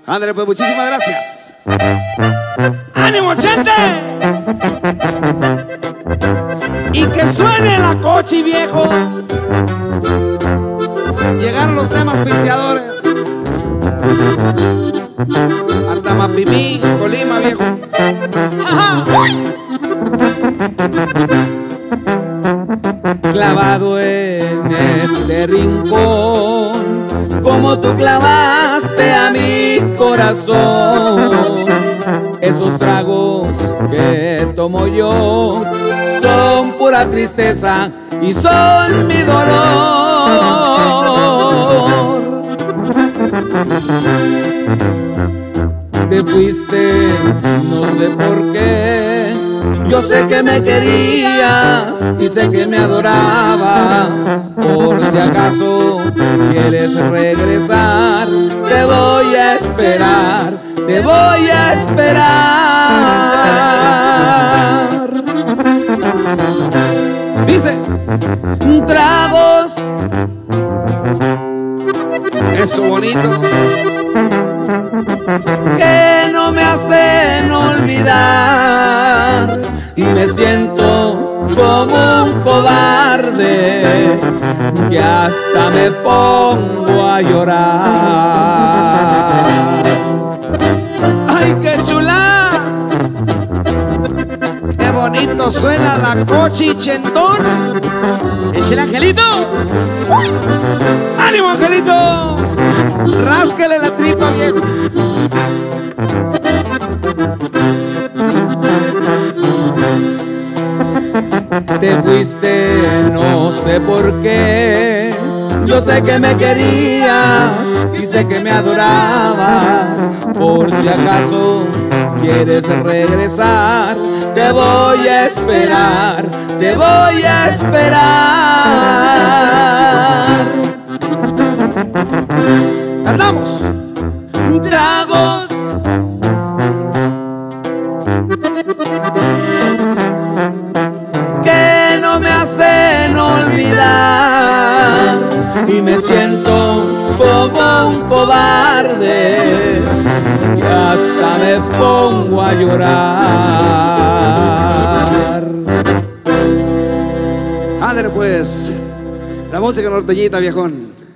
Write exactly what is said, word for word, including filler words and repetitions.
Ándale, pues muchísimas gracias. ¡Ánimo, gente! Y que suene la cochi, viejo. Llegaron los temas pisteadores. Artamapimí, Colima, viejo. ¡Ajá! Clavado en este rincón, como tú clavaste a mi corazón. Esos tragos que tomo yo son pura tristeza y son mi dolor. Te fuiste, no sé por qué. Yo sé que me querías y sé que me adorabas. Por si acaso quieres regresar, te voy a esperar, te voy a esperar. Dice: tragos, eso bonito, que no me hacen olvidar, y me siento como un cobarde que hasta me pongo a llorar. ¡Ay, qué chula! ¡Qué bonito suena la cochi, chentón! ¡Es el Angelito! ¡Uy! ¡Ánimo, Angelito! ¡Rásquele la tripa, viejo! Te fuiste, no sé por qué. Yo sé que me querías y sé que me adorabas. Por si acaso quieres regresar, te voy a esperar, te voy a esperar. ¡Andamos! Tragos, que no me hacen olvidar, y me siento como un cobarde y hasta me pongo a llorar. Ándale, pues, la música norteñita, viejón.